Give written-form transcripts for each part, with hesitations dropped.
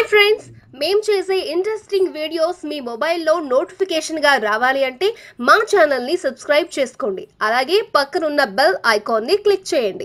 Hi friends, మేము చేసే interesting videos మీ మొబైల్లో నోటిఫికేషన్గా రావాలి అంటే మా ఛానల్ని సబ్స్క్రైబ్ చేసుకోండి. అలాగే పక్కనున్న బెల్ ఐకాన్ని క్లిక్ చేయండి.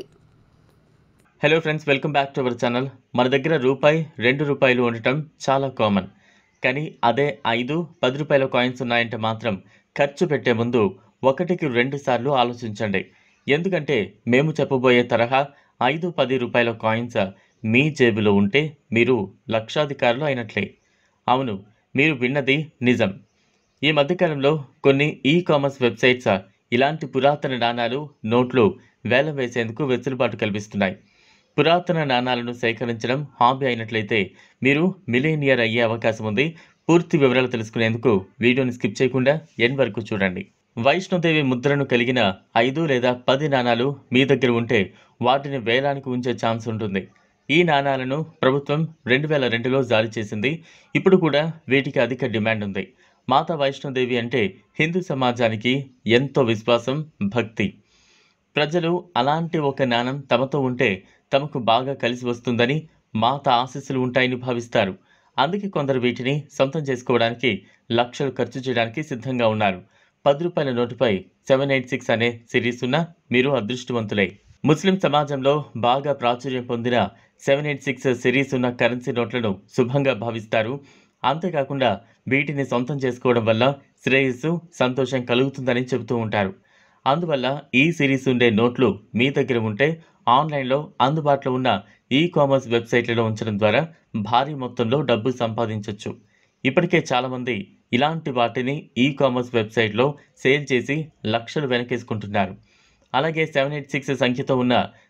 Hello friends, welcome back to our channel. మన దగ్గర రూపాయి, ₹2 ఉండటం చాలా కామన్. కానీ అదే 5, ₹10 కాయిన్స్ ఉన్నాయంటే మాత్రం ఖర్చు పెట్టే ముందు ఒకటికి 2 సార్లు ఆలోచించండి. ఎందుకంటే మేము చెప్పబోయే తరహా 5, ₹10 కాయిన్స్ మీ జేబులో ఉంటే మీరు లక్షాధికారులు అయినట్లే. అవును, మీరు విన్నది నిజం. ఈ మధ్యకాలంలో కొన్ని కామర్స్ వెబ్సైట్స్ ఇలాంటి పురాతన నాణాలు, నోట్లు వేలం వేసేందుకు వెసులుబాటు కల్పిస్తున్నాయి. పురాతన నాణాలను సేకరించడం హాబీ అయినట్లయితే మీరు మిలీనియర్ అయ్యే అవకాశం ఉంది. పూర్తి వివరాలు తెలుసుకునేందుకు వీడియోని స్కిప్ చేయకుండా ఎండ్ వరకు చూడండి. వైష్ణోదేవి ముద్రను కలిగిన 5 లేదా 10 నాణాలు మీ దగ్గర ఉంటే వాటిని వేలానికి ఉంచే ఛాన్స్ ఉంటుంది. ఈ నాణాలను ప్రభుత్వం 2002లో జారీ చేసింది. ఇప్పుడు కూడా వీటికి అధిక డిమాండ్ ఉంది. మాతా వైష్ణోదేవి అంటే హిందూ సమాజానికి ఎంతో విశ్వాసం, భక్తి. ప్రజలు అలాంటి ఒక నాణం తమతో ఉంటే తమకు బాగా కలిసి వస్తుందని, మాత ఆశీస్సులు ఉంటాయని భావిస్తారు. అందుకే కొందరు వీటిని సొంతం చేసుకోవడానికి లక్షలు ఖర్చు చేయడానికి సిద్ధంగా ఉన్నారు. ₹10 నోటుపై 786 అనే సిరీస్ ఉన్న మీరు అదృష్టవంతులే. ముస్లిం సమాజంలో బాగా ప్రాచుర్యం పొందిన 786 సిరీస్ ఉన్న కరెన్సీ నోట్లను శుభంగా భావిస్తారు. అంతేకాకుండా వీటిని సొంతం చేసుకోవడం వల్ల శ్రేయస్సు, సంతోషం కలుగుతుందని చెబుతూ ఉంటారు. అందువల్ల ఈ సిరీస్ ఉండే నోట్లు మీ దగ్గర ఉంటే ఆన్లైన్లో అందుబాటులో ఉన్న కామర్స్ వెబ్సైట్లలో ఉంచడం ద్వారా భారీ మొత్తంలో డబ్బు సంపాదించవచ్చు. ఇప్పటికే చాలామంది ఇలాంటి వాటిని కామర్స్ వెబ్సైట్లో సేల్ చేసి లక్షలు వెనకేసుకుంటున్నారు. అలాగే 786 సంఖ్యతో ఉన్న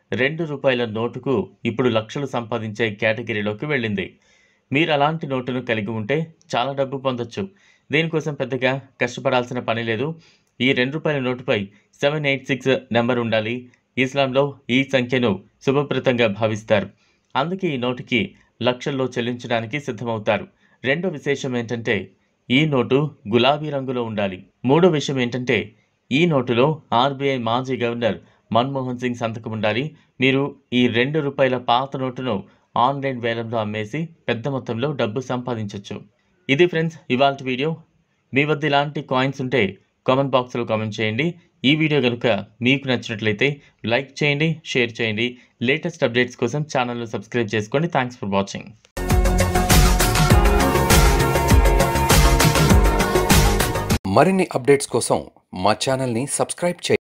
₹2 నోటుకు ఇప్పుడు లక్షలు సంపాదించే కేటగిరీలోకి వెళ్ళింది. మీరు అలాంటి నోటును కలిగి ఉంటే చాలా డబ్బు పొందొచ్చు. దీనికోసం పెద్దగా కష్టపడాల్సిన పని లేదు. ఈ ₹2 నోటుపై 786 నెంబర్ ఉండాలి. ఇస్లాంలో ఈ సంఖ్యను శుభప్రదంగా భావిస్తారు. అందుకే ఈ నోటుకి లక్షల్లో చెల్లించడానికి సిద్ధమవుతారు. రెండో విశేషం ఏంటంటే ఈ నోటు గులాబీ రంగులో ఉండాలి. మూడో విషయం ఏంటంటే ఈ నోటులో ఆర్బీఐ మాజీ గవర్నర్ మన్మోహన్ సింగ్ సంతకం ఉండాలి. మీరు ఈ ₹2 పాత నోటును ఆన్లైన్ వేలంలో అమ్మేసి పెద్ద మొత్తంలో డబ్బు సంపాదించవచ్చు. ఇది ఫ్రెండ్స్ ఇవాల్టి వీడియో. మీ వద్ద ఇలాంటి కాయిన్స్ ఉంటే కామెంట్ బాక్స్లో కామెంట్ చేయండి. ఈ వీడియో కనుక మీకు నచ్చినట్లయితే లైక్ చేయండి, షేర్ చేయండి. లేటెస్ట్ అప్డేట్స్ కోసం ఛానల్ను సబ్స్క్రైబ్ చేసుకోండి. Thanks for watching. మరిన్ని అప్డేట్స్ కోసం మా ఛానల్ని సబ్స్క్రైబ్ చేయండి.